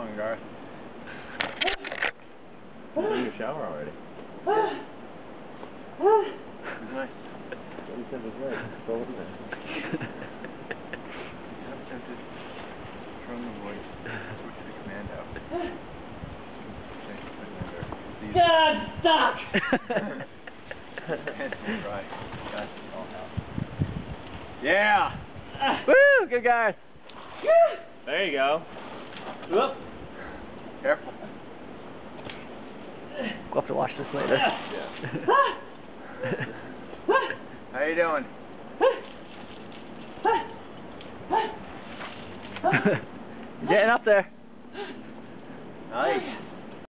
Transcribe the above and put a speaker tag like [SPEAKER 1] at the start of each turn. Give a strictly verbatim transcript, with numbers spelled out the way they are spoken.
[SPEAKER 1] doing, Garth? You're in your shower already. It's nice. What you said was right. It's cold in there. I'm tempted from the voice. Switch to command out.
[SPEAKER 2] God, stop!
[SPEAKER 1] Right. That's all now. Yeah!
[SPEAKER 3] Woo! Good Garth!
[SPEAKER 1] There you go.
[SPEAKER 2] Whoop.
[SPEAKER 1] Careful.
[SPEAKER 3] We'll have to watch this later.
[SPEAKER 1] Yeah. How you doing?
[SPEAKER 3] Getting up there.